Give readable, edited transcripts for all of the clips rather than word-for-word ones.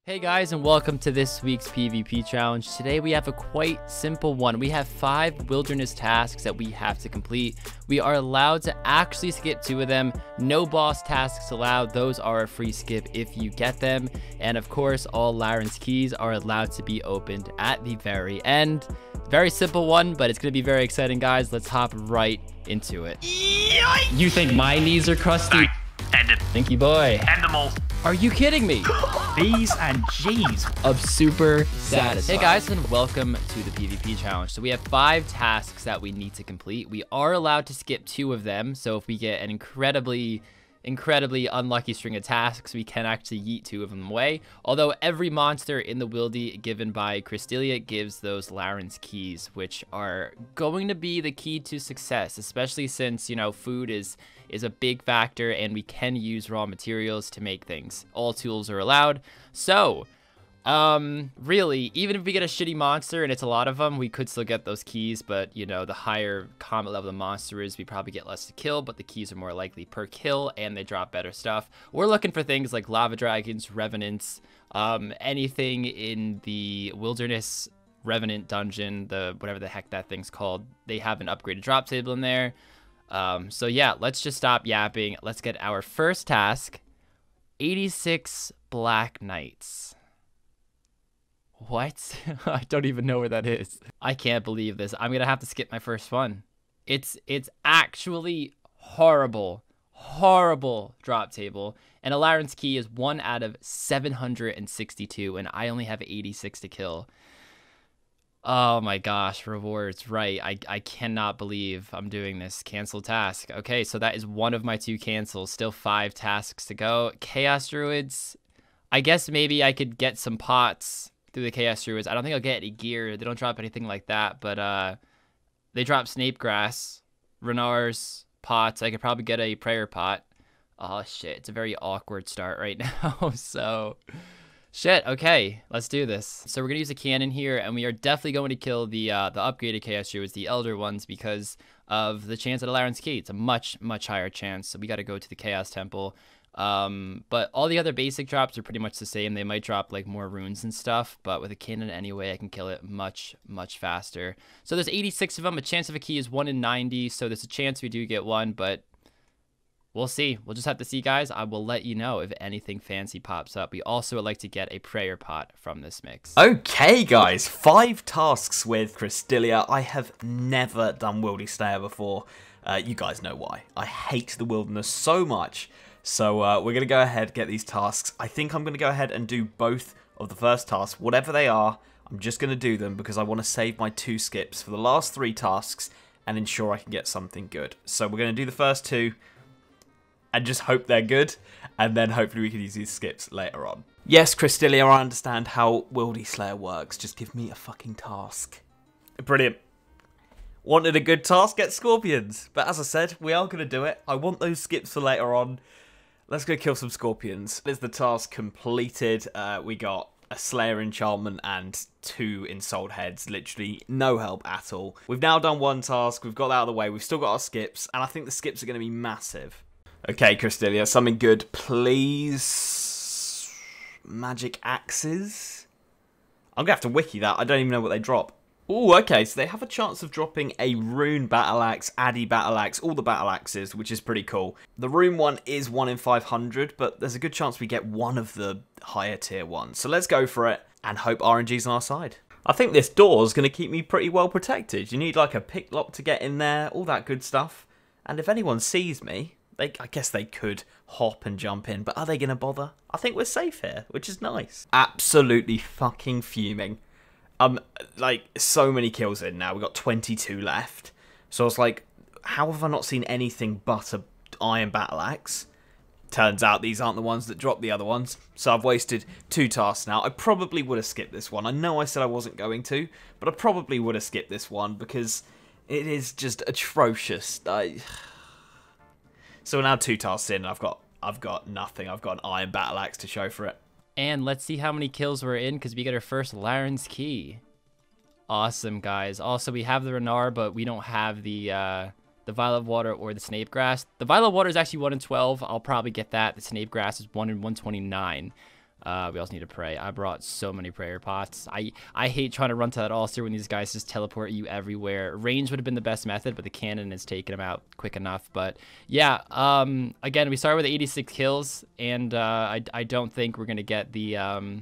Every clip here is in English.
Hey guys, and welcome to this week's PvP challenge. Today we have a quite simple one. We have 5 wilderness tasks that we have to complete. We are allowed to actually skip 2 of them. No boss tasks allowed. Those are a free skip if you get them. And of course, all Rargh's keys are allowed to be opened at the very end. Very simple one, but it's going to be very exciting, guys. Let's hop right into it. You think my knees are crusty? End it. Thank you, boy. End them all. Are you kidding me? B's and G's. Of super satisfied. Hey guys, and welcome to the PvP challenge. So we have 5 tasks that we need to complete. We are allowed to skip 2 of them. So if we get an incredibly unlucky string of tasks, we can actually yeet 2 of them away. Although every monster in the wildy given by Crystalia gives those Rargh's keys, which are going to be the key to success, especially since, you know, food is a big factor and we can use raw materials to make things. All tools are allowed. So really, even if we get a shitty monster and it's a lot of them, we could still get those keys. But you know, the higher combat level the monster is, we probably get less to kill, but the keys are more likely per kill and they drop better stuff. We're looking for things like lava dragons, revenants, anything in the wilderness revenant dungeon, whatever the heck that thing's called. They have an upgraded drop table in there. So yeah, let's just stop yapping. Let's get our first task. 86 Black Knights. What? I don't even know where that is. I can't believe this. I'm gonna have to skip my first one. It's actually horrible drop table. And a Rargh's key is 1 out of 762, and I only have 86 to kill. Oh my gosh, rewards, right. I cannot believe I'm doing this. Cancel task. Okay, so that is one of my 2 cancels. Still 5 tasks to go. Chaos Druids. I guess maybe I could get some pots through the Chaos Druids. I don't think I'll get any gear. They don't drop anything like that, but they drop Snape Grass, Renars, pots. I could probably get a prayer pot. Oh shit, it's a very awkward start right now. So shit, okay, let's do this. So we're gonna use a cannon here, and we are definitely going to kill the upgraded Chaos Druids, the Elder ones, because of the chance at a Rargh's key. It's a much higher chance, so we gotta go to the Chaos Temple. But all the other basic drops are pretty much the same. They might drop like more runes and stuff, but with a cannon anyway, I can kill it much faster. So there's 86 of them. A chance of a key is 1 in 90, so there's a chance we do get one, but we'll see. We'll just have to see, guys. I will let you know if anything fancy pops up. We also would like to get a prayer pot from this mix. Okay, guys, 5 tasks with Crystalia. I have never done Wildy Slayer before. You guys know why. I hate the wilderness so much. So we're going to go ahead, get these tasks. I think I'm going to go ahead and do both of the first tasks. Whatever they are, I'm just going to do them because I want to save my 2 skips for the last 3 tasks and ensure I can get something good. So we're going to do the first 2 and just hope they're good, and then hopefully we can use these skips later on. Yes, Crystalia, I understand how Wildy Slayer works. Just give me a fucking task. Brilliant. Wanted a good task? Get scorpions. But as I said, we are going to do it. I want those skips for later on. Let's go kill some scorpions. Is the task completed? We got a Slayer enchantment and 2 ensouled heads. Literally no help at all. We've now done 1 task. We've got that out of the way. We've still got our skips, and I think the skips are going to be massive. Okay, Crystalia, something good, please. Magic axes. I'm gonna have to wiki that. I don't even know what they drop. Oh, okay, so they have a chance of dropping a rune battle axe, addy battle axe, all the battle axes, which is pretty cool. The rune one is 1 in 500, but there's a good chance we get one of the higher tier ones. So let's go for it and hope RNG's on our side. I think this door is going to keep me pretty well protected. You need like a pick lock to get in there, all that good stuff. And if anyone sees me, I guess they could hop and jump in, but are they going to bother? I think we're safe here, which is nice. Absolutely fucking fuming. Like, so many kills in now. We've got 22 left. So I was like, how have I not seen anything but a iron battle axe? Turns out these aren't the ones that drop the other ones. So I've wasted 2 tasks now. I probably would have skipped this one. I know I said I wasn't going to, but I probably would have skipped this one because it is just atrocious. So we're now 2 tasks in, and I've got nothing. I've got an iron battle axe to show for it. And let's see how many kills we're in, because we get our first Rargh's key. Awesome, guys. Also, we have the Renar, but we don't have the Violet Water or the Snape Grass. The Violet Water is actually 1 in 12. I'll probably get that. The Snape Grass is 1 in 129. We also need to pray. I brought so many prayer pots. I hate trying to run to that All-Star when these guys just teleport you everywhere. Range would have been the best method, but the cannon is taking them out quick enough. But yeah, again, we started with 86 kills, and I don't think we're gonna get the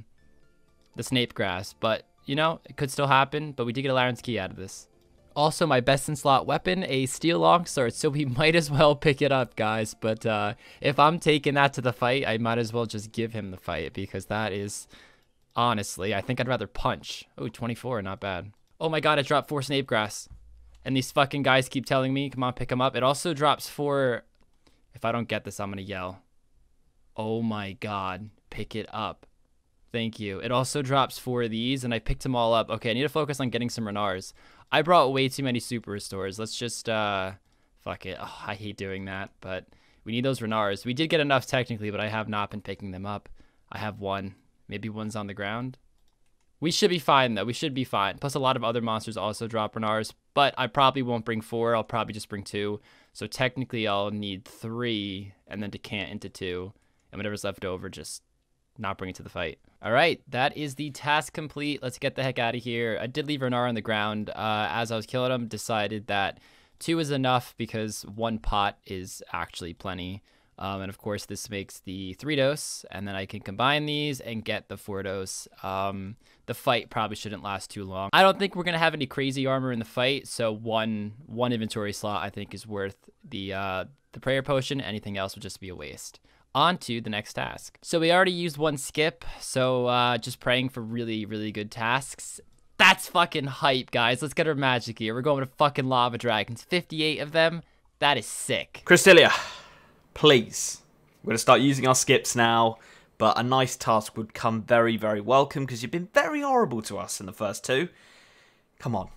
Snape grass, but you know, it could still happen. But we did get a Laren's key out of this. Also, my best in slot weapon, a steel longsword, so we might as well pick it up, guys. But if I'm taking that to the fight, I might as well just give him the fight, because that is, honestly, I think I'd rather punch. Oh, 24, not bad. Oh my god, I dropped 4 Snape grass. And these fucking guys keep telling me, come on, pick them up. It also drops 4, if I don't get this, I'm gonna yell. Oh my god, pick it up. Thank you. It also drops 4 of these, and I picked them all up. Okay, I need to focus on getting some Renars. I brought way too many super restores. Let's just, fuck it. Oh, I hate doing that, but we need those Renars. We did get enough technically, but I have not been picking them up. I have 1. Maybe 1's on the ground. We should be fine, though. We should be fine. Plus, a lot of other monsters also drop Renars, but I probably won't bring 4. I'll probably just bring 2. So technically, I'll need 3, and then decant into 2. And whatever's left over, just not bring it to the fight. All right, that is the task complete. Let's get the heck out of here. I did leave Renar on the ground. As I was killing him, decided that 2 is enough because 1 pot is actually plenty. And of course, this makes the 3 dose, and then I can combine these and get the 4 dose. The fight probably shouldn't last too long. I don't think we're gonna have any crazy armor in the fight, so one inventory slot I think is worth the prayer potion. Anything else would just be a waste. On to the next task. So we already used 1 skip, so just praying for really, really good tasks. That's fucking hype, guys. Let's get our magic here. We're going to fucking lava dragons. 58 of them. That is sick. Crystalia, please. We're going to start using our skips now, but a nice task would come very, very welcome because you've been very horrible to us in the first 2. Come on.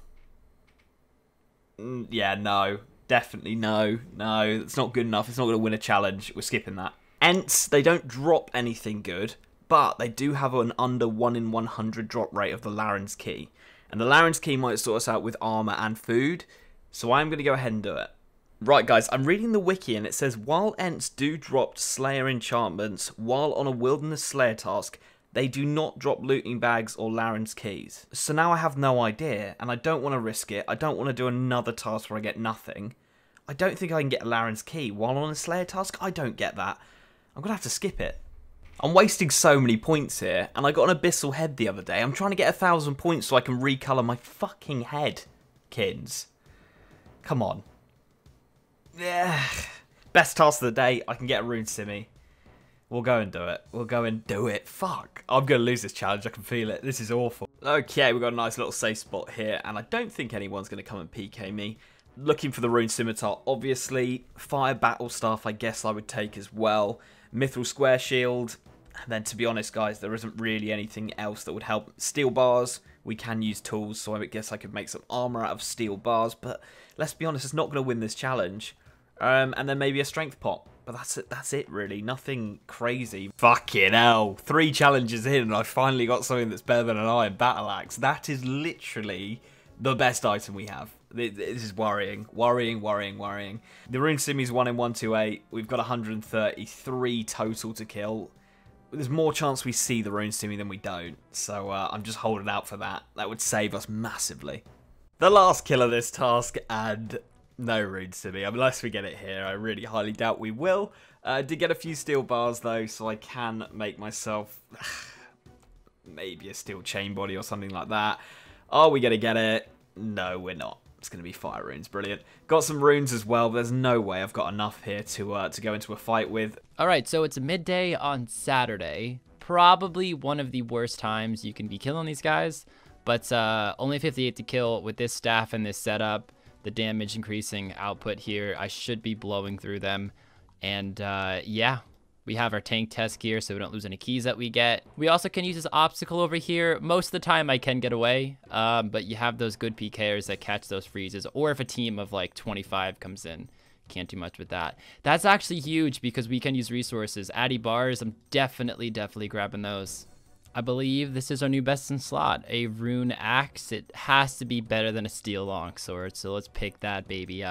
Yeah, no. Definitely no. No, it's not good enough. It's not going to win a challenge. We're skipping that. Ents, they don't drop anything good, but they do have an under 1 in 100 drop rate of the Laren's key. And the Laren's key might sort us out with armor and food, so I'm going to go ahead and do it. Right, guys, I'm reading the wiki, and it says, while Ents do drop Slayer enchantments while on a Wilderness Slayer task, they do not drop looting bags or Laren's keys. So now I have no idea, and I don't want to risk it. I don't want to do another task where I get nothing. I don't think I can get a Laren's key while on a Slayer task. I don't get that. I'm going to have to skip it. I'm wasting so many points here, and I got an Abyssal Head the other day. I'm trying to get 1,000 points so I can recolour my fucking head, kids. Come on. Yeah. Best task of the day, I can get a Rune Simmy. We'll go and do it. We'll go and do it. Fuck. I'm going to lose this challenge, I can feel it. This is awful. Okay, we've got a nice little safe spot here, and I don't think anyone's going to come and PK me. Looking for the Rune Scimitar, obviously. Fire Battle Staff, I guess I would take as well. Mithril Square Shield. And then, to be honest, guys, there isn't really anything else that would help. Steel bars, we can use tools, so I guess I could make some armor out of steel bars. But let's be honest, it's not going to win this challenge. And then maybe a strength pot. But that's it, really. Nothing crazy. Fucking hell. 3 challenges in, and I finally got something that's better than an Iron Battle Axe. That is literally the best item we have. This is worrying. Worrying. The Rune Simmy's 1 in 128. We've got 133 total to kill. There's more chance we see the Rune Simmy than we don't. So I'm just holding out for that. That would save us massively. The last kill of this task, and no Rune Simmy. Unless we get it here. I really highly doubt we will. Did get a few steel bars though, so I can make myself maybe a steel chain body or something like that. Are we going to get it? No, we're not. It's going to be fire runes. Brilliant. Got some runes as well, but there's no way I've got enough here to go into a fight with. All right, so it's midday on Saturday. Probably one of the worst times you can be killing these guys, but only 58 to kill with this staff and this setup. The damage increasing output here, I should be blowing through them. And yeah, we have our tank test here so we don't lose any keys that we get. We also can use this obstacle over here. Most of the time I can get away, but you have those good PKers that catch those freezes, or if a team of like 25 comes in, can't do much with that. That's actually huge because we can use resources. Addy bars, I'm definitely grabbing those. I believe this is our new best in slot, a rune axe. It has to be better than a steel longsword, so let's pick that baby up.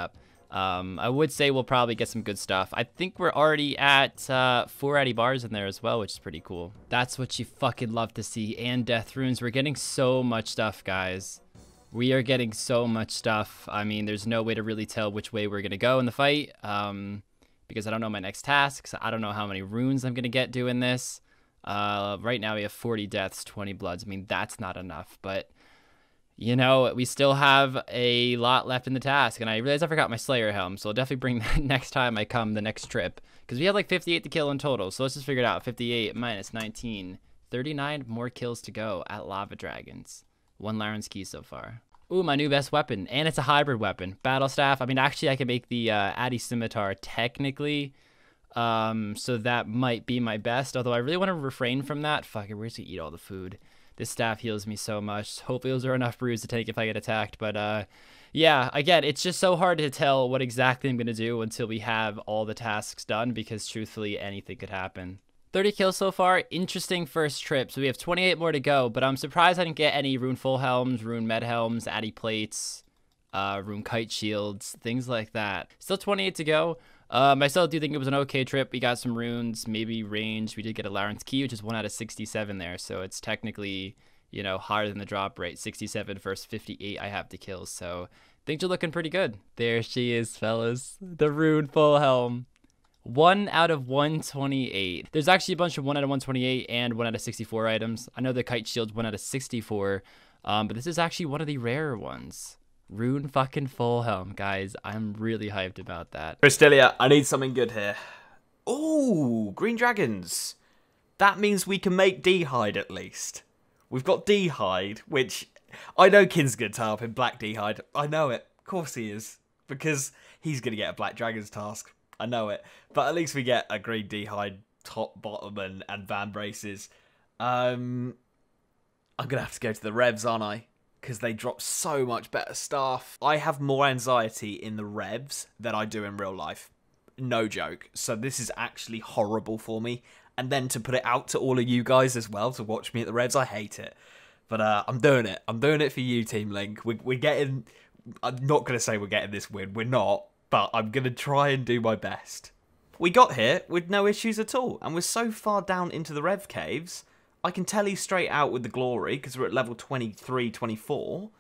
I would say we'll probably get some good stuff. I think we're already at 4 Addy bars in there as well, which is pretty cool. That's what you fucking love to see. And death runes. We're getting so much stuff, guys. We are getting so much stuff. I mean, there's no way to really tell which way we're going to go in the fight. Because I don't know my next tasks. I don't know how many runes I'm going to get doing this. Right now we have 40 deaths, 20 bloods. I mean, that's not enough, but you know, we still have a lot left in the task, and I realized I forgot my Slayer helm, so I'll definitely bring that next time I come the next trip, because we have like 58 to kill in total, so let's just figure it out. 58 minus 19, 39 more kills to go at Lava Dragons. 1 Laryn's Key so far. Ooh, my new best weapon, and it's a hybrid weapon. Battle Staff. I mean, actually, I can make the Addy Scimitar technically, so that might be my best, although I really want to refrain from that. Fuck it, we're just gonna eat all the food. This staff heals me so much. Hopefully those are enough brews to take if I get attacked. But yeah, again, it's just so hard to tell what exactly I'm going to do until we have all the tasks done, because truthfully, anything could happen. 30 kills so far. Interesting first trip. So we have 28 more to go, but I'm surprised I didn't get any rune full helms, rune med helms, Addy plates, rune kite shields, things like that. Still 28 to go. I still do think it was an okay trip. We got some runes, maybe range. We did get a Laryn's Key, which is 1 out of 67 there. So it's technically, you know, higher than the drop rate. 67 versus 58 I have to kill. So things are looking pretty good. There she is, fellas. The rune full helm. 1 out of 128. There's actually a bunch of 1 out of 128 and 1 out of 64 items. I know the kite shield's 1 out of 64, but this is actually one of the rarer ones. Rune fucking full helm, guys. I'm really hyped about that. Cristilia, I need something good here. Oh, green dragons. That means we can make D-hide at least. We've got D-hide, which I know Kin's going to tie up in black D-hide. I know it. Of course he is. Because he's going to get a black dragons task. I know it. But at least we get a green D-hide top, bottom, and van braces. I'm going to have to go to the revs, aren't I? Because they drop so much better stuff. I have more anxiety in the revs than I do in real life. No joke. So this is actually horrible for me. And then to put it out to all of you guys as well, to watch me at the revs, I hate it. But I'm doing it. I'm doing it for you, Team Link. We're getting... I'm not going to say we're getting this win. We're not. But I'm going to try and do my best. We got here with no issues at all. And we're so far down into the rev caves... I can tell he's straight out with the glory because we're at level 23, 24.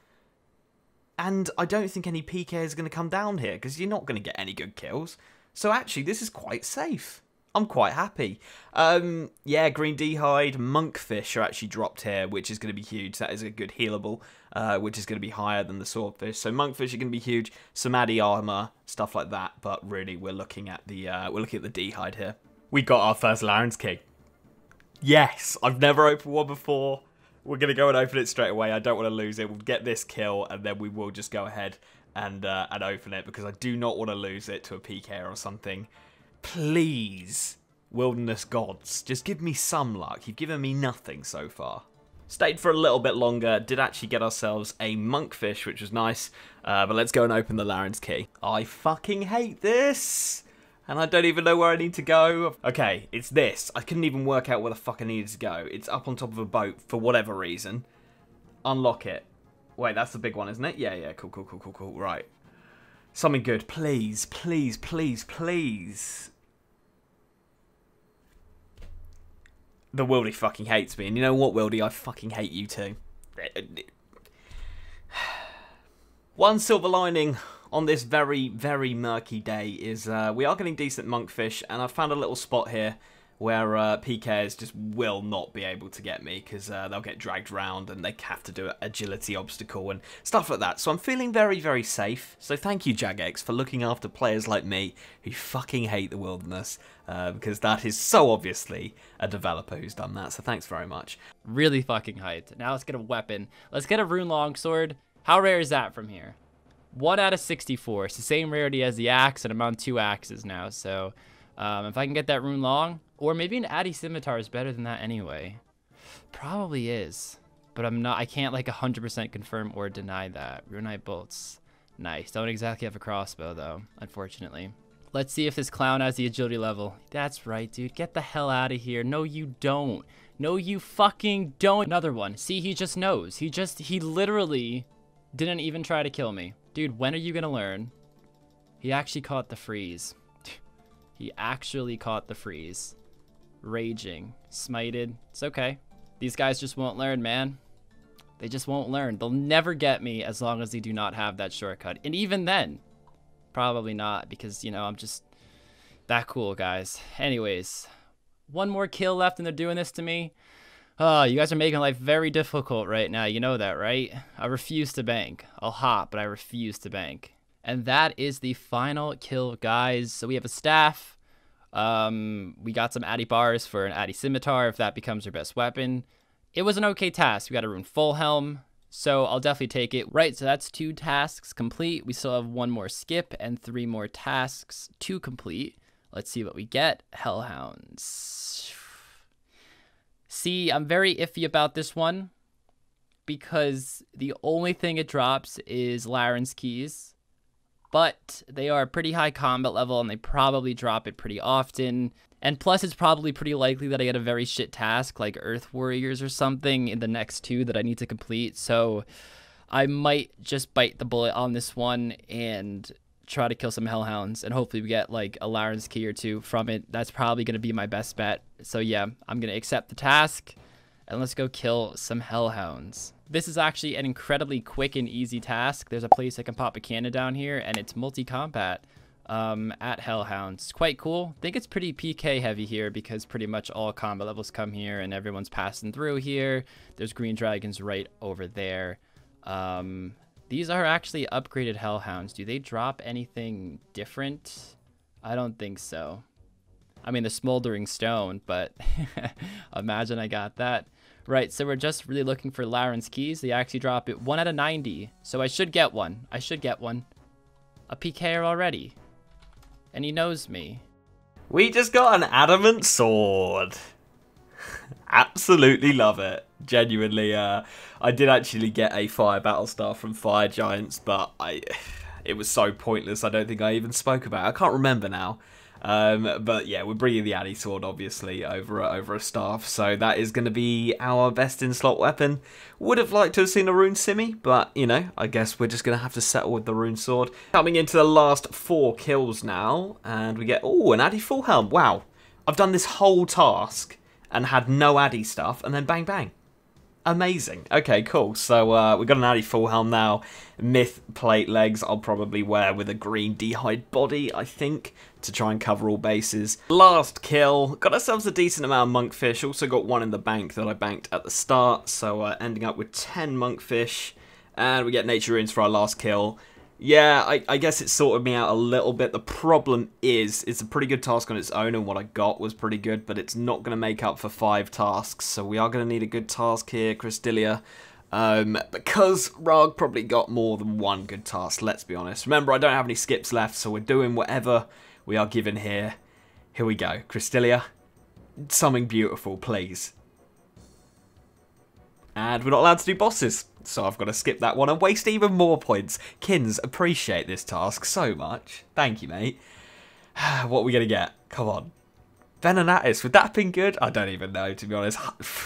And I don't think any PK is going to come down here because you're not going to get any good kills. So actually, this is quite safe. I'm quite happy. Yeah, green D-hide, monkfish are actually dropped here, which is going to be huge. That is a good healable, which is going to be higher than the swordfish. So monkfish are going to be huge. Some Addy armor, stuff like that. But really, we're looking at the D-hide here. We got our first Laryn's Key. Yes, I've never opened one before. We're going to go and open it straight away. I don't want to lose it. We'll get this kill, and then we will just go ahead and open it, because I do not want to lose it to a PK or something. Please, wilderness gods, just give me some luck. You've given me nothing so far. Stayed for a little bit longer. Did actually get ourselves a monkfish, which was nice. But let's go and open the Laryn's Key. I fucking hate this. And I don't even know where I need to go. Okay, it's this. I couldn't even work out where the fuck I needed to go. It's up on top of a boat for whatever reason. Unlock it. Wait, that's the big one, isn't it? Yeah, cool. Right. Something good. Please, please, please, please. The Wildy fucking hates me. And you know what, Wildy? I fucking hate you too. One silver lining on this very, very murky day is we are getting decent monkfish, and I've found a little spot here where PKs just will not be able to get me, because they'll get dragged around and they have to do an agility obstacle and stuff like that. So I'm feeling very, very safe. So thank you, Jagex, for looking after players like me who fucking hate the wilderness, because that is so obviously a developer who's done that. So thanks very much. Really fucking hyped. Now let's get a weapon. Let's get a rune longsword. How rare is that from here? 1 out of 64. It's the same rarity as the axe, and I'm on 2 axes now. So if I can get that rune long, or maybe an Addy scimitar is better than that anyway. Probably is, but I can't like 100% confirm or deny that. Runite bolts, nice. Don't exactly have a crossbow though, unfortunately. Let's see if this clown has the agility level. That's right, dude. Get the hell out of here. No, you don't. No, you fucking don't. Another one. See, he just knows. He literally didn't even try to kill me. Dude, when are you gonna learn? He actually caught the freeze. He actually caught the freeze. Raging. Smited. It's okay. These guys just won't learn, man. They just won't learn. They'll never get me as long as they do not have that shortcut. And even then, probably not, because, you know, I'm just that cool, guys. Anyways, one more kill left and they're doing this to me. Oh, you guys are making life very difficult right now. You know that, right? I refuse to bank. I'll hop, but I refuse to bank. And that is the final kill, guys. So we have a staff. We got some Addy bars for an Addy scimitar if that becomes your best weapon. It was an okay task. We got a rune full helm, so I'll definitely take it. Right, so that's 2 tasks complete. We still have 1 more skip and 3 more tasks to complete. Let's see what we get. Hellhounds. See, I'm very iffy about this one because the only thing it drops is Laren's keys, but they are a pretty high combat level and they probably drop it pretty often. And plus, it's probably pretty likely that I get a very shit task like Earth Warriors or something in the next 2 that I need to complete. So I might just bite the bullet on this one and try to kill some Hellhounds. And hopefully we get like a Laren's key or 2 from it. That's probably going to be my best bet. So yeah, I'm going to accept the task and let's go kill some Hellhounds. This is actually an incredibly quick and easy task. There's a place I can pop a cannon down here and it's multi-combat. At Hellhounds. It's quite cool. I think it's pretty PK heavy here because pretty much all combat levels come here and everyone's passing through here. There's green dragons right over there. These are actually upgraded Hellhounds. Do they drop anything different? I don't think so. I mean, the smoldering stone, but imagine I got that. Right, so we're just really looking for Laren's keys. They actually drop it 1 out of 90. So I should get one. I should get one. A PKer already. And he knows me. We just got an adamant sword. Absolutely love it. Genuinely, I did actually get a fire battle star from Fire Giants, but it was so pointless. I don't think I even spoke about it. I can't remember now. But yeah, we're bringing the Addy sword obviously over a staff, so that is going to be our best in slot weapon. Would have liked to have seen a rune simmy, but you know, I guess we're just going to have to settle with the rune sword. Coming into the last 4 kills now, and we get an Addy full helm. Wow, I've done this whole task and had no Addy stuff, and then bang bang. Amazing. Okay, cool. So we've got an Addy full helm now. Myth plate legs I'll probably wear with a green d'hide body, I think, to try and cover all bases. Last kill. Got ourselves a decent amount of monkfish. Also got 1 in the bank that I banked at the start. So ending up with 10 monkfish. And we get nature runes for our last kill. Yeah, I guess it sorted me out a little bit. The problem is, it's a pretty good task on its own, and what I got was pretty good, but it's not going to make up for 5 tasks, so we are going to need a good task here, Christilia. Because Rargh probably got more than 1 good task, let's be honest. Remember, I don't have any skips left, so we're doing whatever we are given here. Here we go. Christilia, something beautiful, please. And we're not allowed to do bosses, so I've got to skip that one and waste even more points. Kins, appreciate this task so much. Thank you, mate. What are we going to get? Come on. Venenatis, would that have been good? I don't even know, to be honest.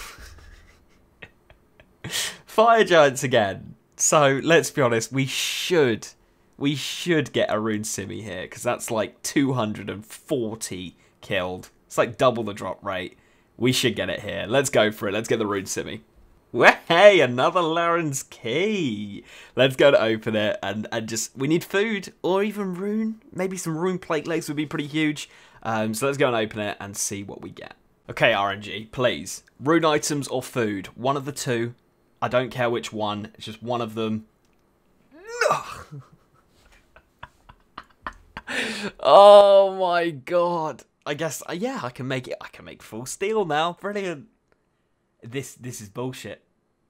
Fire Giants again. So, let's be honest, we should get a rune simmy here, because that's like 240 killed. It's like double the drop rate. We should get it here. Let's go for it. Let's get the rune simmy. Hey, another Laren's key. Let's go to open it and just, we need food or even rune. Maybe some rune plate legs would be pretty huge. So let's go and open it and see what we get. Okay, RNG, please. Rune items or food. One of the 2. I don't care which one. It's just one of them. Oh my god. I guess, yeah, I can make it. I can make full steel now. Brilliant. This is bullshit.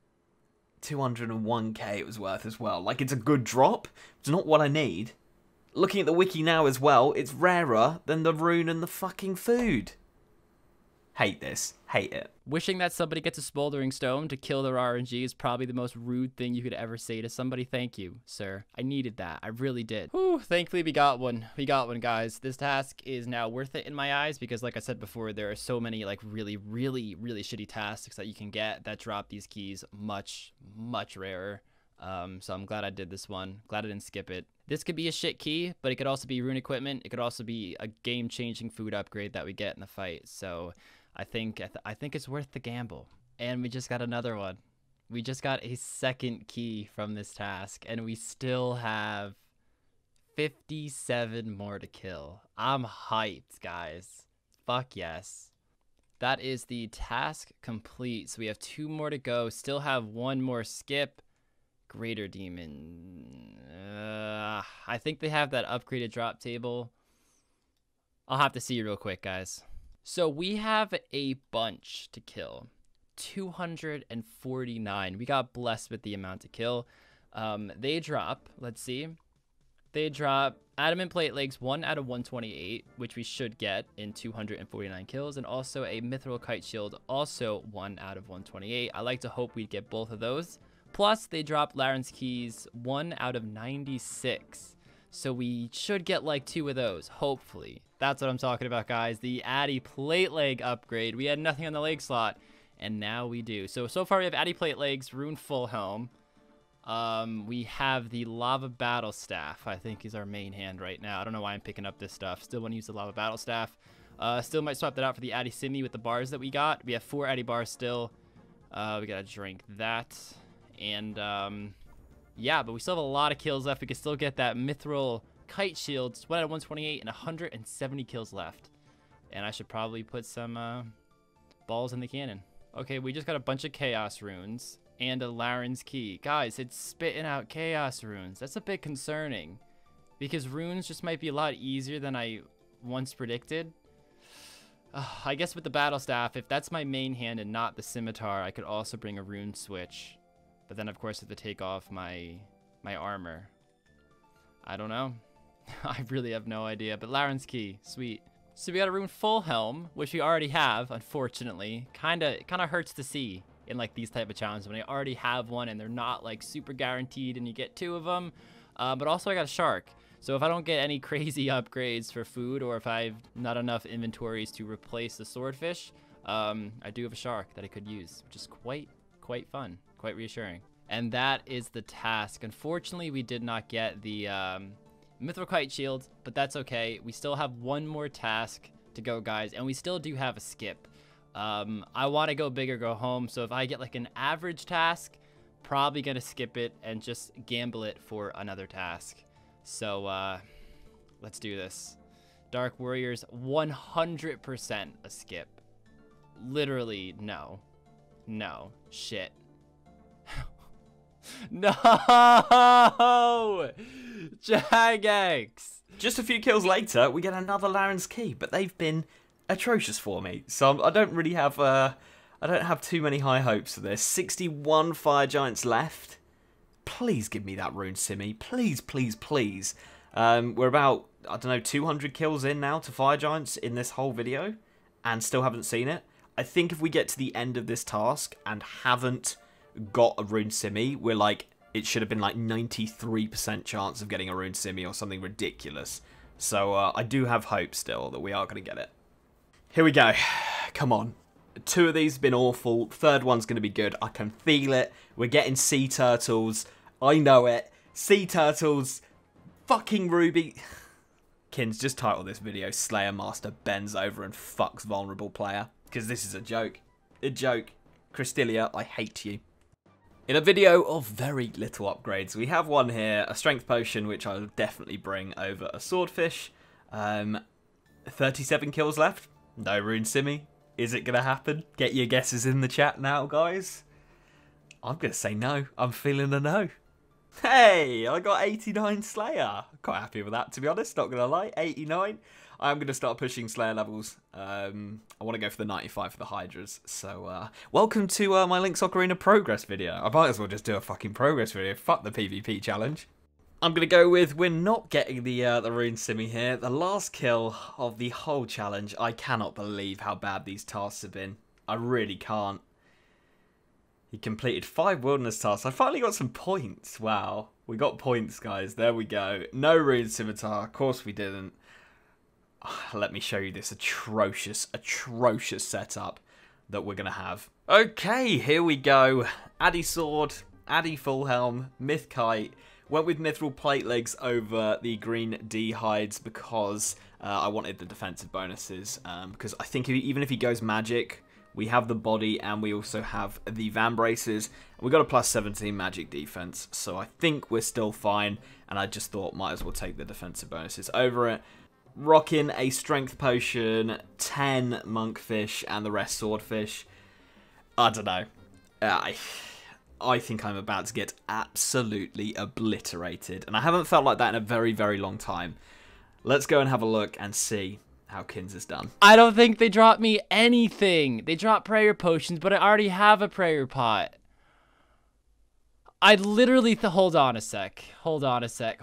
201k it was worth as well. Like, it's a good drop. It's not what I need. Looking at the wiki now as well, it's rarer than the rune and the fucking food. Hate this. Hate it. Wishing that somebody gets a smoldering stone to kill their RNG is probably the most rude thing you could ever say to somebody. Thank you, sir. I needed that. I really did. Whew, thankfully we got one. We got one, guys. This task is now worth it in my eyes because, like I said before, there are so many like really shitty tasks that you can get that drop these keys much rarer. So I'm glad I did this one. Glad I didn't skip it. This could be a shit key, but it could also be rune equipment. It could also be a game-changing food upgrade that we get in the fight. So I think it's worth the gamble. And we just got another one. We just got a second key from this task, and we still have 57 more to kill. I'm hyped, guys. Fuck yes. That is the task complete. So we have 2 more to go. Still have 1 more skip. Greater Demon. I think they have that upgraded drop table. I'll have to see real quick, guys. So we have a bunch to kill. 249. We got blessed with the amount to kill. They drop, let's see. They drop adamant plate legs 1 out of 128, which we should get in 249 kills, and also a mithril kite shield, also 1 out of 128. I like to hope we get both of those. Plus, they drop Larran's keys 1 out of 96. So we should get like 2 of those, hopefully. That's what I'm talking about, guys. The Addy plate leg upgrade. We had nothing on the leg slot, and now we do. So far we have Addy plate legs, rune full helm. We have the lava battle staff, I think is our main hand right now. I don't know why I'm picking up this stuff. Still want to use the lava battle staff. Still might swap that out for the Addy Simi with the bars that we got. We have 4 Addy bars still. We gotta drink that. And yeah, but we still have a lot of kills left. We can still get that mithril kite shield. It's 1 out of 128 and 170 kills left. And I should probably put some balls in the cannon. Okay, we just got a bunch of chaos runes and a Larran's key. Guys, it's spitting out chaos runes. That's a bit concerning because runes just might be a lot easier than I once predicted. I guess with the battle staff, if that's my main hand and not the scimitar, I could also bring a rune switch. But then, of course, I have to take off my armor. I don't know. I really have no idea. But Larran's key, sweet. So we got a rune full helm, which we already have, unfortunately. Kinda hurts to see in like these type of challenges when I already have one and they're not like super guaranteed and you get 2 of them. But also I got a shark. So if I don't get any crazy upgrades for food, or if I have not enough inventories to replace the swordfish, I do have a shark that I could use, which is quite fun. Quite reassuring. And that is the task. Unfortunately, we did not get the mithril kite shield, but that's okay. We still have 1 more task to go, guys, and we still do have a skip. I want to go big or go home, so if I get like an average task, probably gonna skip it and just gamble it for another task. So let's do this. Dark Warriors, 100% a skip. Literally, no. Shit. No! Jagex! Just a few kills later, we get another Larran's key, but they've been atrocious for me. So I don't really have, I don't have too many high hopes for this. 61 fire giants left. Please give me that rune Simi. Please, please, please. We're about, I don't know, 200 kills in now to fire giants in this whole video, and still haven't seen it. I think if we get to the end of this task and haven't got a rune Simi, we're like, it should have been like 93% chance of getting a rune Simi or something ridiculous. So I do have hope still that we are going to get it. Here we go. Come on. 2 of these have been awful. 3rd one's going to be good. I can feel it. We're getting sea turtles. I know it. Sea turtles. Fucking Ruby. Kins, just title this video Slayer Master bends over and fucks vulnerable player. Because this is a joke. A joke. Cristilia, I hate you. In a video of very little upgrades, we have one here, a strength potion, which I'll definitely bring over a swordfish. 37 kills left. No rune Simi. Is it going to happen? Get your guesses in the chat now, guys. I'm going to say no. I'm feeling a no. Hey, I got 89 Slayer. Quite happy with that, to be honest. Not going to lie. 89. I'm going to start pushing Slayer levels. I want to go for the 95 for the Hydras. So, welcome to my Link Soccer Arena progress video. I might as well just do a fucking progress video. Fuck the PvP challenge. I'm going to go with, we're not getting the rune Simi here. The last kill of the whole challenge. I cannot believe how bad these tasks have been. I really can't. He completed 5 wilderness tasks. I finally got some points. Wow. We got points, guys. There we go. No rune scimitar. Of course we didn't. Let me show you this atrocious setup that we're going to have. Okay, here we go. Addy Sword. Addy full helm, myth kite. Went with mithril plate legs over the green D hides because I wanted the defensive bonuses. Because I think even if he goes magic, we have the body and we also have the van braces. We got a plus 17 magic defense, so I think we're still fine. And I just thought might as well take the defensive bonuses over it. Rocking a strength potion, 10 monkfish, and the rest swordfish. I don't know. I think I'm about to get absolutely obliterated. And I haven't felt like that in a very, very long time. Let's go and have a look and see how Kins is done. I don't think they dropped me anything. They dropped prayer potions, but I already have a prayer pot. I literally... hold on a sec. Hold on a sec.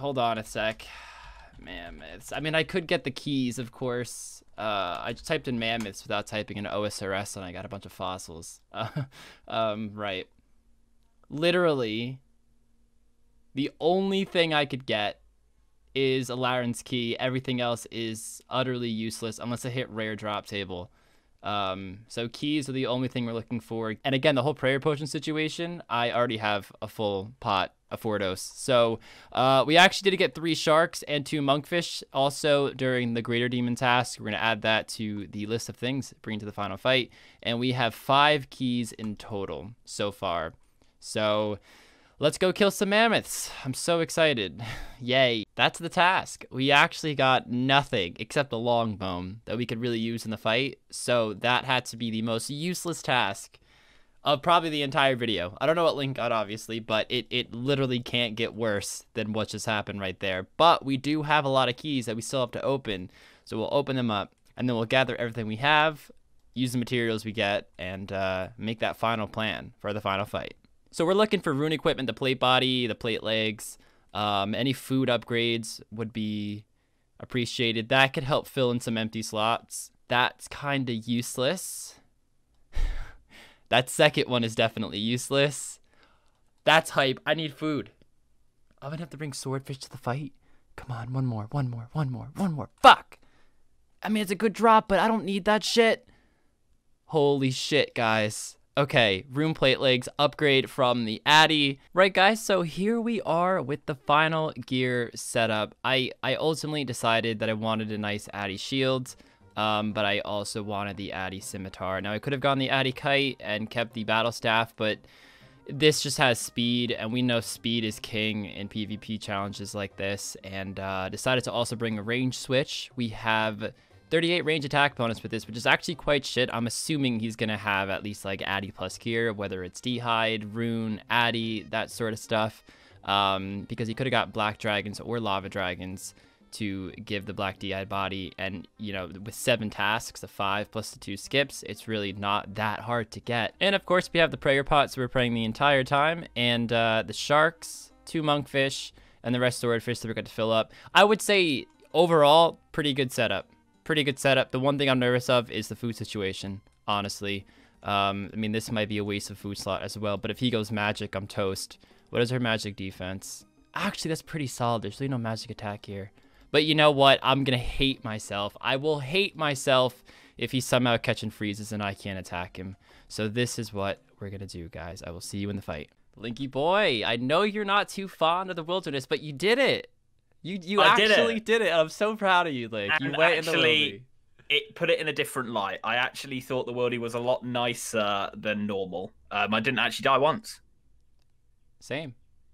Mammoths. I mean, I could get the keys, of course. I just typed in mammoths without typing in OSRS, and I got a bunch of fossils. Right. Literally, the only thing I could get is a Laren's key. Everything else is utterly useless unless I hit rare drop table. So keys are the only thing we're looking for. And again, the whole prayer potion situation, I already have a full pot of Fordos. So we actually did get 3 sharks and 2 monkfish also during the greater demon task. We're going to add that to the list of things bring to the final fight. And we have 5 keys in total so far. So let's go kill some mammoths. I'm so excited. Yay. That's the task. We actually got nothing except a longbone that we could really use in the fight. So that had to be the most useless task of probably the entire video. I don't know what Link got, obviously, but it literally can't get worse than what just happened right there. But we do have a lot of keys that we still have to open. So we'll open them up, and then we'll gather everything we have, use the materials we get, and make that final plan for the final fight. So we're looking for rune equipment, the plate body, the plate legs. Any food upgrades would be appreciated. That could help fill in some empty slots. That's kind of useless. That second one is definitely useless. That's hype. I need food. I'm going to have to bring swordfish to the fight. Come on, one more. Fuck! I mean, it's a good drop, but I don't need that shit. Holy shit, guys. Okay, rune plate legs upgrade from the Addy. Right, guys, so here we are with the final gear setup. I ultimately decided that I wanted a nice Addy shield, but I also wanted the Addy scimitar. Now, I could have gone the Addy kite and kept the battle staff, but this just has speed, and we know speed is king in PvP challenges like this, and decided to also bring a range switch. We have 38 range attack bonus with this, which is actually quite shit. I'm assuming he's gonna have at least like Addy plus gear, whether it's D-hide, rune, Addy, that sort of stuff, because he could have got black dragons or lava dragons to give the black D-hide body. And you know, with 7 tasks, the 5 plus the 2 skips, it's really not that hard to get. And of course, we have the prayer pot, so we're praying the entire time, and the sharks, 2 monkfish, and the rest swordfish that we're going to fill up. I would say overall, pretty good setup. The one thing I'm nervous of is the food situation, honestly. I mean, this might be a waste of food slot as well, but if he goes magic, I'm toast. What is her magic defense? Actually, that's pretty solid. There's really no magic attack here. But you know what? I'm going to hate myself. I will hate myself if he somehow catch and freezes and I can't attack him. So this is what we're going to do, guys. I will see you in the fight. Linky boy, I know you're not too fond of the wilderness, but you did it. You actually did it. I'm so proud of you, Link. And you went in the worldie. It put it in a different light. I actually thought the worldie was a lot nicer than normal. I didn't actually die once. Same.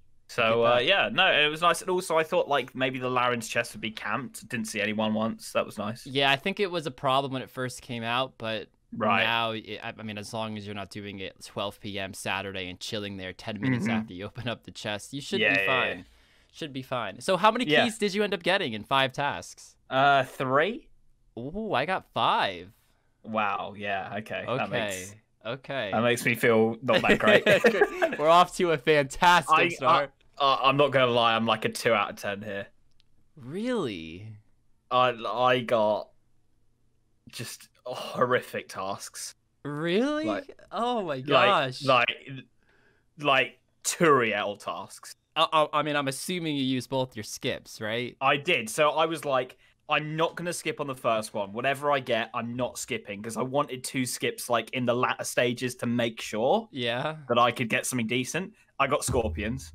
So yeah, no, it was nice. And also, I thought like maybe the Laren's chest would be camped. Didn't see anyone once. That was nice. Yeah, I think it was a problem when it first came out, but right now, I mean, as long as you're not doing it 12 p.m. Saturday and chilling there 10 minutes after you open up the chest, you should be fine. Yeah. Should be fine. So how many keys did you end up getting in 5 tasks? 3. Ooh, I got 5. Wow. Yeah. Okay. That makes me feel not that great. We're off to a fantastic start. I'm not gonna lie. I'm like a 2 out of 10 here. Really? I got just horrific tasks. Really? Like, oh my gosh. Like Turiel tasks. I mean, I'm assuming you used both your skips, right? I did. So I was like, I'm not going to skip on the first one. Whatever I get, I'm not skipping because I wanted 2 skips like in the latter stages to make sure Yeah. that I could get something decent. I got scorpions.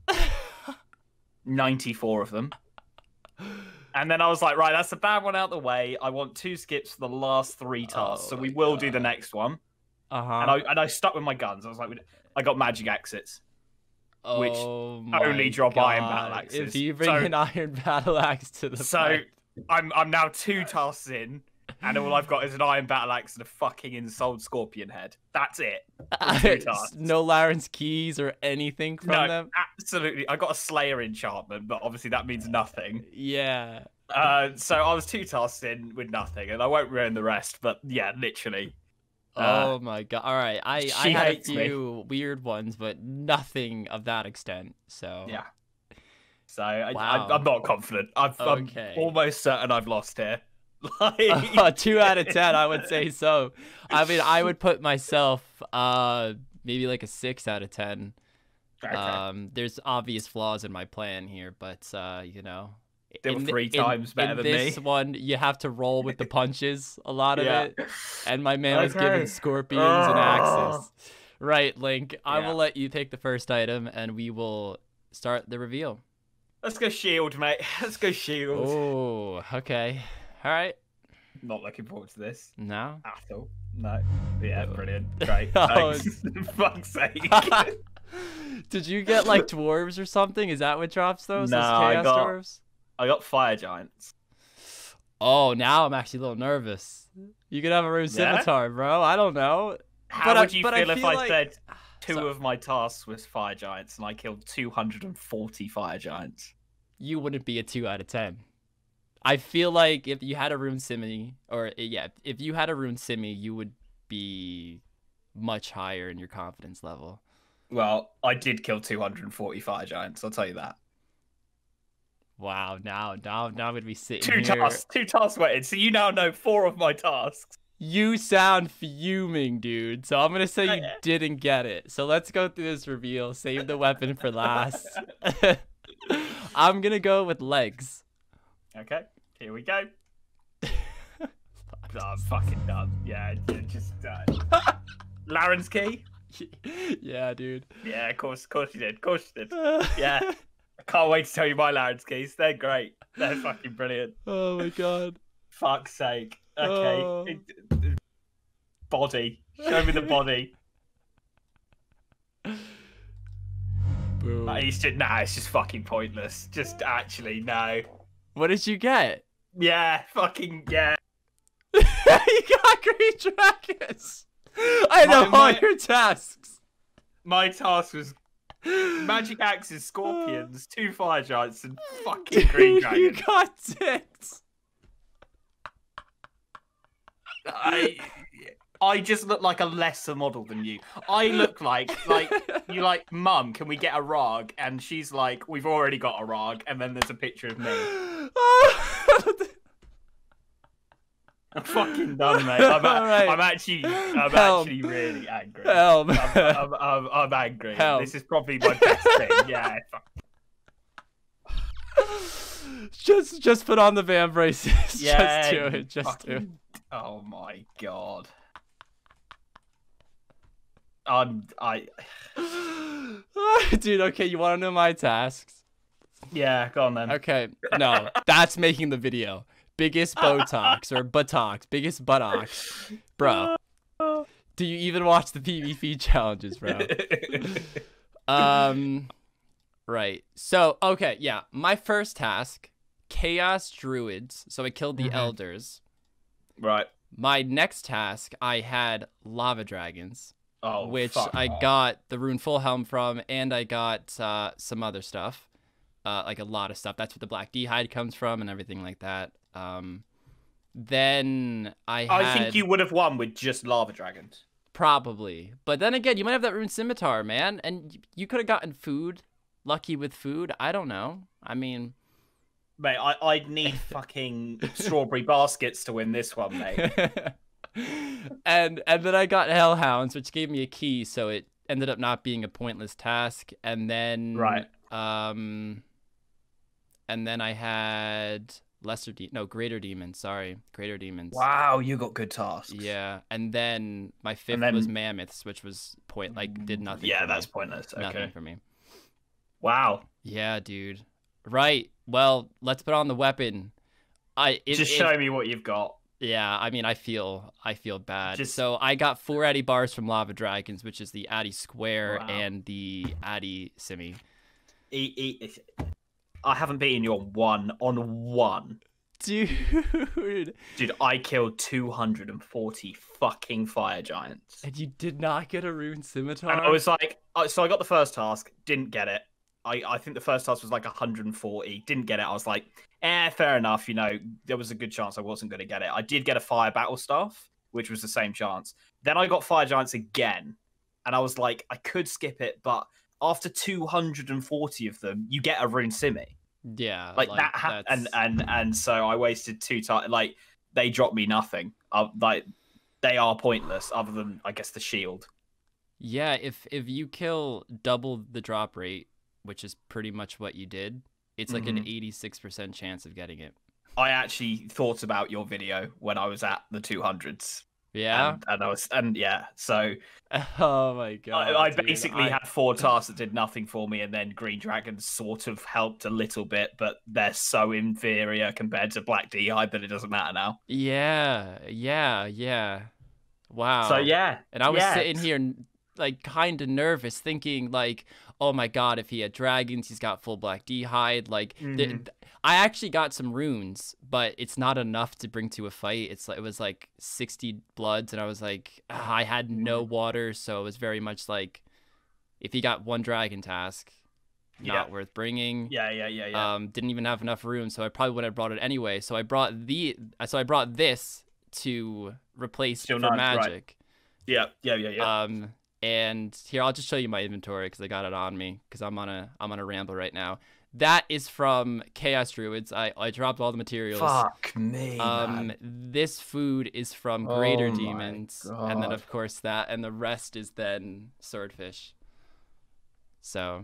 94 of them. And then I was like, right, that's a bad one out the way. I want 2 skips for the last 3 tasks. So we will do the next one. And I stuck with my guns. I was like, I got magic axes. Which only drop iron battle axes. If you bring an iron battle axe to the fight. I'm now 2 tasks in, and all I've got is an iron battle axe and a fucking ensouled scorpion head. That's it. 2 tasks. No Laren's keys or anything from them? Absolutely. I got a Slayer enchantment, but obviously that means nothing. Yeah. So I was 2 tasks in with nothing, and I won't ruin the rest, but yeah, literally. Oh my god. All right. I had a hates few weird ones, but nothing of that extent. So Yeah. So Wow. I'm not confident. I'm almost certain I've lost here. Like... 2 out of 10, I would say so. I mean, I would put myself maybe like a 6 out of 10. Okay. There's obvious flaws in my plan here, but you know, They were 3 times better than me. This one, you have to roll with the punches a lot of it. And my man was given scorpions and axes. Right, Link. I will let you take the first item, and we will start the reveal. Let's go shield, mate. Let's go shield. Oh, okay. All right. Not looking forward to this. No? At all. No. Yeah, brilliant. Great. Oh. Thanks. Fuck's sake. Did you get like dwarves or something? Is that what drops those? No, those chaos dwarves? I got fire giants. Oh, now I'm actually a little nervous. You could have a rune scimitar, bro. I don't know. How would you feel if I said 2 Sorry. of my tasks was fire giants and I killed 240 fire giants? You wouldn't be a 2 out of 10. I feel like if you had a rune simmy, if you had a rune simmy, you would be much higher in your confidence level. Well, I did kill 240 fire giants, I'll tell you that. Wow, now I'm gonna be sitting 2 here. tasks, 2 tasks waited, so you now know 4 of my tasks. You sound fuming, dude. So I'm gonna say you didn't get it. So let's go through this reveal. Save the weapon for last. I'm gonna go with legs. Okay, here we go. I'm fucking done. Yeah, just Laren's key? Yeah, dude. Yeah, of course you did. Of course you did. Yeah. I can't wait to tell you my Laren's keys. They're great. They're fucking brilliant. Oh my god. Fuck's sake. Okay. Body. Show me the body. Boom. It's just fucking pointless. Just actually, no. What did you get? Yeah, fucking, yeah. You got green dragons. I know all your tasks. My task was magic axes, scorpions, 2 fire giants, and fucking green dragons. You got ticked. I just look like a lesser model than you. I look like you like, Mum, can we get a Rargh? And she's like, we've already got a Rargh, and then there's a picture of me. I'm fucking done, mate. I'm actually really angry. I'm angry. This is probably my best thing. Yeah. Just put on the van braces. Yeah. Just do it. Just do it. Oh my god. Dude, okay, you want to know my tasks? Yeah, go on then. Okay, no, that's making the video. Biggest Botox or buttocks, biggest buttocks, bro. Do you even watch the PvP challenges, bro? Right. So, okay, yeah. My first task, Chaos Druids. So I killed the Elders. Right. My next task, I had Lava Dragons. Oh, which I got the Rune Full Helm from, and I got some other stuff. Like a lot of stuff. That's what the Black D-Hide comes from and everything like that. Then I think you would have won with just Lava Dragons. Probably. But then again, you might have that Rune Scimitar, man. And you could have gotten food. Lucky with food. I don't know. I mean... Mate, I'd need fucking strawberry baskets to win this one, mate. and then I got Hellhounds, which gave me a key, so it ended up not being a pointless task. And then... Right. And then I had greater demons. Sorry, greater demons. Wow, you got good tasks. Yeah, and then my fifth was mammoths, which was did nothing. Yeah, for that's me. pointless. Okay. Nothing for me. Wow. Yeah, dude. Right. Well, let's put on the weapon. Just show me what you've got. Yeah, I mean, I feel bad. So I got 4 Addy bars from Lava Dragons, which is the Addy Square and the Addy Simi. I haven't beaten you on one. Dude, I killed 240 fucking fire giants. And you did not get a rune scimitar? And I was like, so I got the first task, didn't get it. I think the first task was like 140, didn't get it. I was like, fair enough. You know, there was a good chance I wasn't going to get it. I did get a fire battle staff, which was the same chance. Then I got fire giants again, and I was like, I could skip it, but after 240 of them, you get a rune simi. Yeah, like that, and so I wasted 2 times. Like they dropped me nothing. Like they are pointless, other than I guess the shield. Yeah, if you kill double the drop rate, which is pretty much what you did, it's like an 86% chance of getting it. I actually thought about your video when I was at the 200s. Yeah, so oh my god, I basically had 4 tasks that did nothing for me, and then Green Dragons sort of helped a little bit, but they're so inferior compared to Black D'Hide that it doesn't matter now. Yeah. Wow. So yeah, and I was sitting here like kind of nervous, thinking like, oh my god, if he had dragons, he's got full Black D'Hide. Like, I actually got some runes, but it's not enough to bring to a fight. It was like 60 bloods, and I was like, I had no water, so it was very much like, if he got 1 dragon task, not worth bringing. Yeah. Didn't even have enough runes, so I probably would have brought it anyway. So I brought this to replace for magic. Right. Yeah. And here, I'll just show you my inventory because I got it on me because I'm on a ramble right now. That is from Chaos Druids. I dropped all the materials. Fuck me, man. This food is from Greater Demons, and then of course that, and the rest is then Swordfish. So,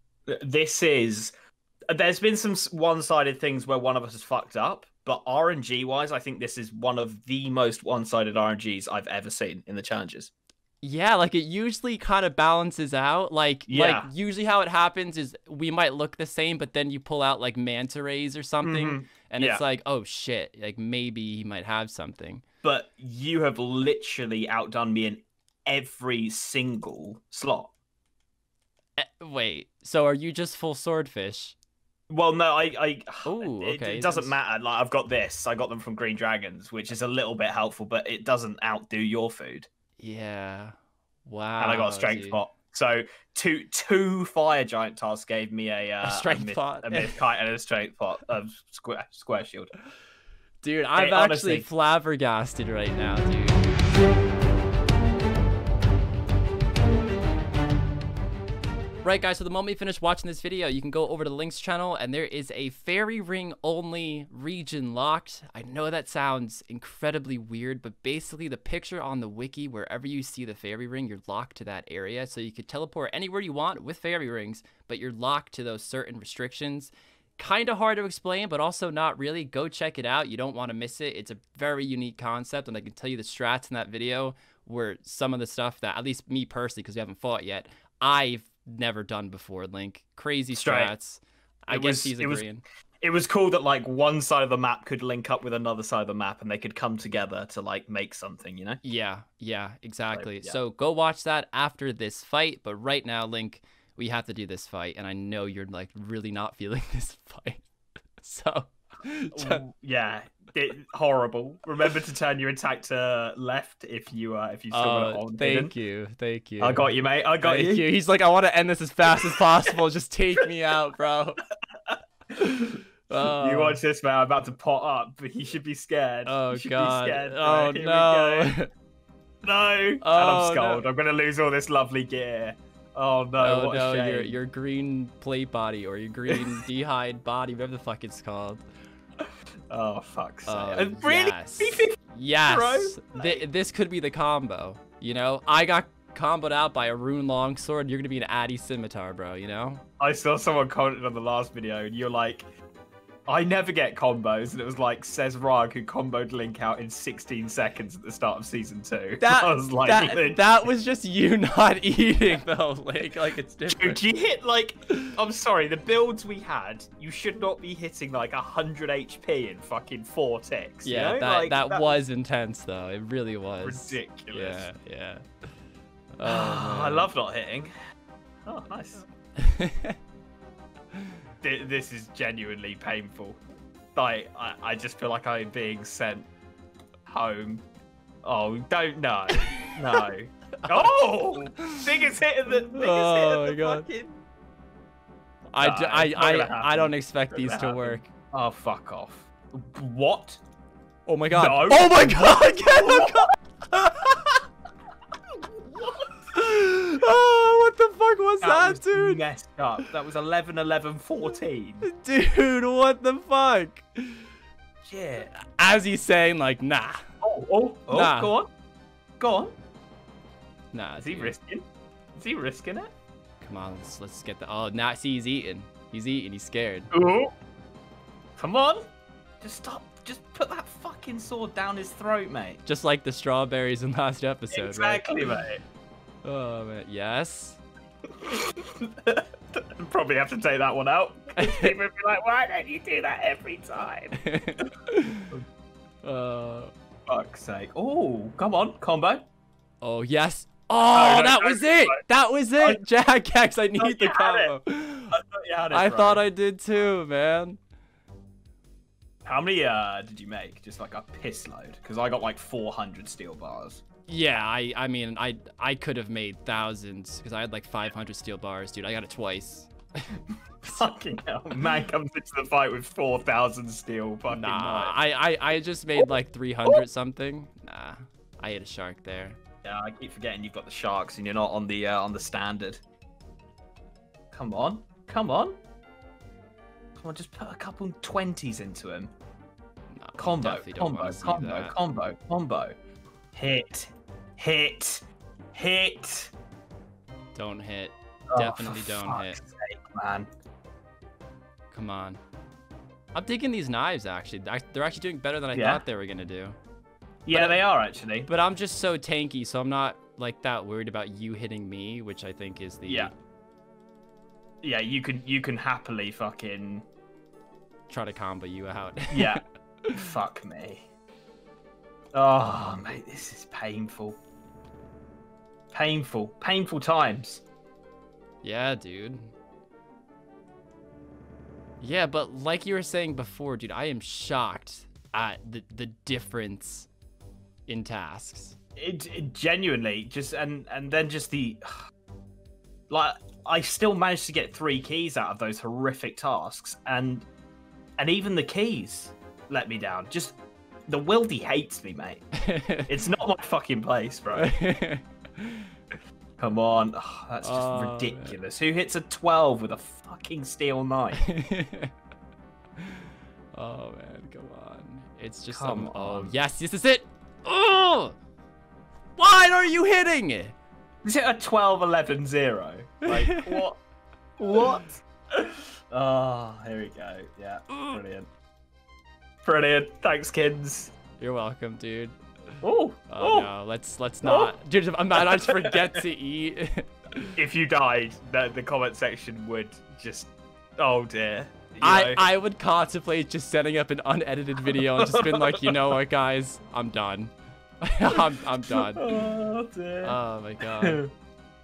there's been some one-sided things where one of us has fucked up, but RNG-wise, I think this is one of the most one-sided RNGs I've ever seen in the challenges. Yeah, like it usually kind of balances out. Like usually how it happens is we might look the same, but then you pull out like manta rays or something, and it's like, oh shit, like maybe he might have something. But you have literally outdone me in every single slot. Wait, so are you just full Swordfish? Well, no, Oh, okay. It doesn't matter. Like, I've got this. I got them from Green Dragons, which is a little bit helpful, but it doesn't outdo your food. Yeah. Wow. And I got a strength pot. So two fire giant tasks gave me a strength pot, a myth kite, and a strength pot of square shield. Dude, I'm actually flabbergasted right now, dude. Right, guys, so the moment you finish watching this video, you can go over to the links channel, and there is a fairy ring only region locked. I know that sounds incredibly weird, but basically the picture on the wiki, wherever you see the fairy ring, you're locked to that area. So you could teleport anywhere you want with fairy rings, but you're locked to those certain restrictions. Kind of hard to explain, but also not really. Go check it out. You don't want to miss it. It's a very unique concept, and I can tell you the strats in that video were some of the stuff that, at least me personally, because we haven't fought yet, I've never done before. Link, crazy strats. I guess he's agreeing. It was cool that like one side of the map could link up with another side of the map, and they could come together to like make something, you know? Yeah, exactly. So go watch that after this fight. But right now, Link, we have to do this fight, and I know you're like really not feeling this fight. So yeah, horrible. Remember to turn your attack to left if you still got it on. Thank you. I got you, mate. I got you. He's like, I want to end this as fast as possible. Just take me out, bro. You watch this, man. I'm about to pot up, but you should be scared. Oh god. Be scared, oh Here no. We go. No. Oh, and I'm scolded. no. I'm gonna lose all this lovely gear. Oh no. Oh what no. a shame. Your green plate body or your green D'Hide body, whatever the fuck it's called. Oh fuck's sake! Really? Yes. Bro? This could be the combo. You know, I got comboed out by a rune longsword. You're gonna be an Addy scimitar, bro. You know. I saw someone commented on the last video, and you're like, I never get combos, and it was like, says Rargh, who comboed Link out in 16 seconds at the start of season 2. I was like, that was just you not eating though, Link. Like it's different. Dude, you hit like, I'm sorry, the builds we had, you should not be hitting like 100 HP in fucking 4 ticks. Yeah, you know? that was intense though. It really was. Ridiculous. Yeah. Oh, I love not hitting. Oh, nice. This is genuinely painful. Like, I just feel like I'm being sent home. Oh, don't know. No. Oh! Biggest hit of the fucking... I don't expect these to work. Oh, fuck off. What? Oh my god. No. Oh my god! Get him! Oh, what the fuck was that, dude? Messed up. That was 11, 11, 14. Dude, what the fuck? Shit. As he's saying, like, nah. Oh, nah. Go on. Go on. Nah. Is he risking? Is he risking it? Come on, let's get the... Oh, now, see, he's eating. He's eating. He's scared. Ooh. Come on. Just stop. Just put that fucking sword down his throat, mate. Just like the strawberries in last episode, exactly, right? Mate. Oh, man. Yes? Probably have to take that one out. People would be like, why don't you do that every time? Fuck's sake. Oh, come on. Combo. Oh, yes. Oh, no, that was it. That was it. Jagex, I need the combo. I thought you had it, I bro. thought I did too, man. How many did you make? Just like a piss load? Because I got like 400 steel bars. Yeah, I mean, I could have made thousands because I had like 500 steel bars, dude. I got it twice. Fucking hell. Man comes into the fight with 4,000 steel fucking Nah, knives. I just made like 300 something. Nah, I ate a shark there. Yeah, I keep forgetting you've got the sharks and you're not on the standard. Come on. Come on. Come on, just put a couple 20s into him. No, Combo, combo. Hit. Don't hit. Oh, Definitely for don't hit. fuck's sake, man. Come on. I'm digging these knives, actually. They're actually doing better than I thought they were going to do. Yeah, they are, actually. But I'm just so tanky, so I'm not, like, that worried about you hitting me, which I think is the... Yeah, you can happily fucking... try to combo you out. Yeah. Fuck me. Oh, mate, this is painful. Painful times. Yeah, dude. Yeah, but like you were saying before, dude, I am shocked at the difference in tasks. It genuinely just and then just the like I still managed to get 3 keys out of those horrific tasks and even the keys let me down. Just the Wildy hates me, mate. It's not my fucking place, bro. Come on. Oh, that's just ridiculous. Man. Who hits a 12 with a fucking steel knife? Oh, man. Come on. It's just Come on. Oh, yes. This is it. Oh! Why are you hitting it? Is it a 12, 11, 0? Like, what? What? Oh, here we go. Yeah, brilliant. Brilliant. Thanks, kids. You're welcome, dude. Oh, no, let's not. Dude, I just forget to eat. If you died, the comment section would just, oh dear. I would contemplate just setting up an unedited video and just been like, you know what, guys, I'm done. I'm done. Oh dear. Oh my god.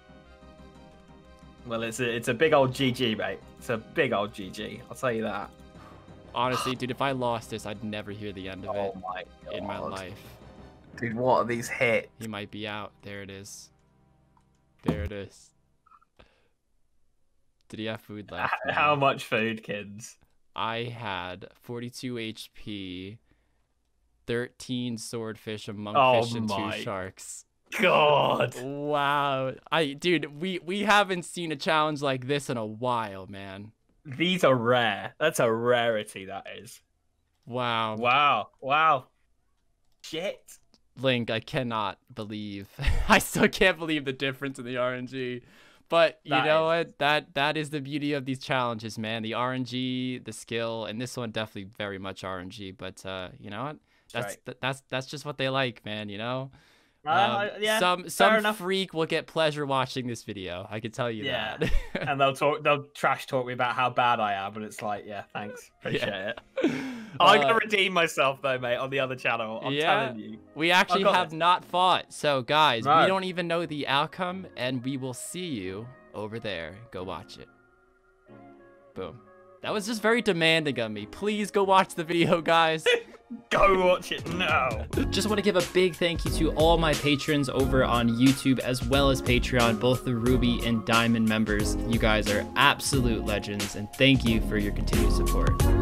Well, it's a big old GG, mate. It's a big old GG. I'll tell you that. Honestly, dude, if I lost this, I'd never hear the end of it in my God. life. Dude, what are these hits? He might be out. There it is. There it is. Did he have food left? How much food, kids? I had 42 HP, 13 swordfish, a monkfish, and 2 sharks. God. Wow. Dude, we haven't seen a challenge like this in a while, man. These are rare. That's a rarity, that is. Wow. Wow. Shit. Link, I cannot believe. I still can't believe the difference in the RNG. But you know what? That is the beauty of these challenges, man. The RNG, the skill, and this one definitely very much RNG. But you know what? That's just what they like, man. You know. Yeah, some freak will get pleasure watching this video. I can tell you that. And they'll trash talk me about how bad I am, but it's like, yeah, thanks, appreciate it. I'm gonna redeem myself though, mate, on the other channel. I'm telling you. We actually have not fought, so guys, we don't even know the outcome, and we will see you over there. Go watch it. Boom. That was just very demanding of me. Please go watch the video, guys. Go watch it now. Just want to give a big thank you to all my patrons over on YouTube as well as Patreon, both the Ruby and Diamond members. You guys are absolute legends, and thank you for your continued support.